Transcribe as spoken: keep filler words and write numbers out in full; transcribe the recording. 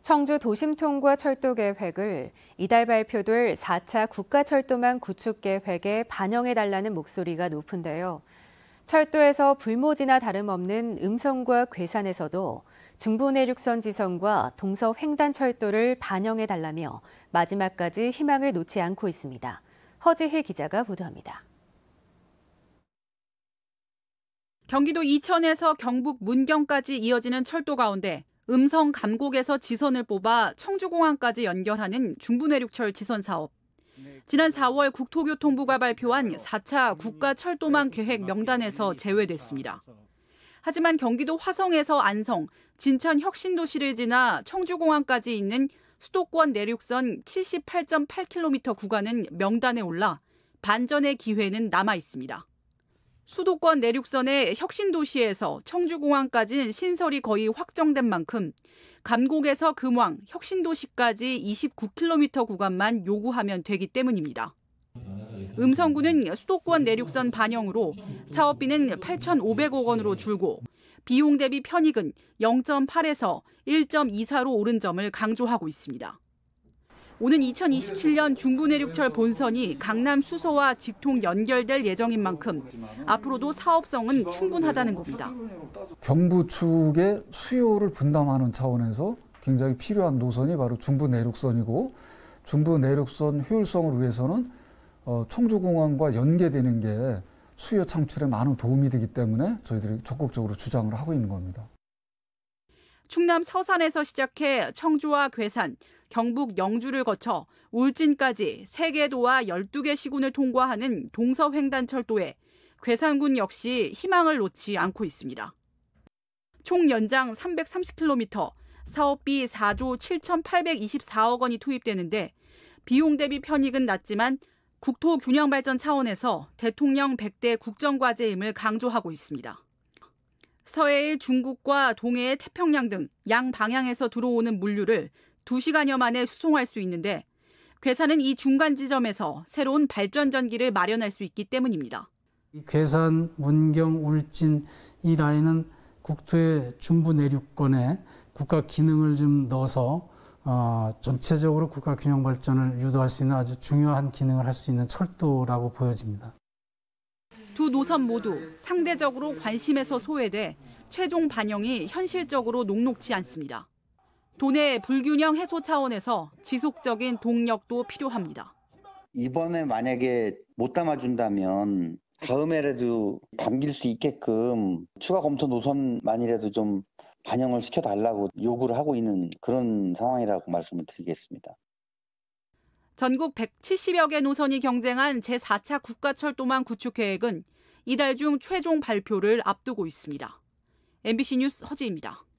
청주 도심통과 철도 계획을 이달 발표될 사 차 국가철도망 구축 계획에 반영해달라는 목소리가 높은데요. 철도에서 불모지나 다름없는 음성과 괴산에서도 중부내륙선 지선과 동서횡단철도를 반영해달라며 마지막까지 희망을 놓지 않고 있습니다. 허지희 기자가 보도합니다. 경기도 이천에서 경북 문경까지 이어지는 철도 가운데 음성 감곡에서 지선을 뽑아 청주공항까지 연결하는 중부내륙철 지선 사업. 지난 사월 국토교통부가 발표한 사 차 국가철도망 계획 명단에서 제외됐습니다. 하지만 경기도 화성에서 안성, 진천 혁신도시를 지나 청주공항까지 있는 수도권 내륙선 칠십팔 점 팔 킬로미터 구간은 명단에 올라 반전의 기회는 남아 있습니다. 수도권 내륙선의 혁신도시에서 청주공항까지는 신설이 거의 확정된 만큼 감곡에서 금왕, 혁신도시까지 이십구 킬로미터 구간만 요구하면 되기 때문입니다. 음성구는 수도권 내륙선 반영으로 사업비는 팔천오백억 원으로 줄고 비용 대비 편익은 영 점 팔에서 일 점 이사로 오른 점을 강조하고 있습니다. 오는 이천이십칠 년 중부내륙철 본선이 강남 수서와 직통 연결될 예정인 만큼 앞으로도 사업성은 충분하다는 겁니다. 경부 축의 수요를 분담하는 차원에서 굉장히 필요한 노선이 바로 중부내륙선이고 중부내륙선 효율성을 위해서는 청주공항과 연계되는 게 수요 창출에 많은 도움이 되기 때문에 저희들이 적극적으로 주장을 하고 있는 겁니다. 충남 서산에서 시작해 청주와 괴산, 경북 영주를 거쳐 울진까지 세 개 도와 열두 개 시군을 통과하는 동서횡단철도에 괴산군 역시 희망을 놓지 않고 있습니다. 총 연장 삼백삼십 킬로미터, 사업비 사조 칠천팔백이십사억 원이 투입되는데 비용 대비 편익은 낮지만 국토균형발전 차원에서 대통령 백 대 국정과제임을 강조하고 있습니다. 서해의 중국과 동해의 태평양 등 양방향에서 들어오는 물류를 두 시간여 만에 수송할 수 있는데 괴산은 이 중간 지점에서 새로운 발전 전기를 마련할 수 있기 때문입니다. 괴산, 문경, 울진 이 라인은 국토의 중부 내륙권에 국가 기능을 좀 넣어서 어, 전체적으로 국가 균형 발전을 유도할 수 있는 아주 중요한 기능을 할 수 있는 철도라고 보여집니다. 두 노선 모두 상대적으로 관심에서 소외돼 최종 반영이 현실적으로 녹록지 않습니다. 도내 불균형 해소 차원에서 지속적인 동력도 필요합니다. 이번에 만약에 못 담아준다면 다음에라도 당길 수 있게끔 추가 검토 노선만이라도 좀 반영을 시켜달라고 요구를 하고 있는 그런 상황이라고 말씀을 드리겠습니다. 전국 백칠십여 개 노선이 경쟁한 제사 차 국가철도망 구축 계획은 이달 중 최종 발표를 앞두고 있습니다. 엠비씨 뉴스 허지입니다.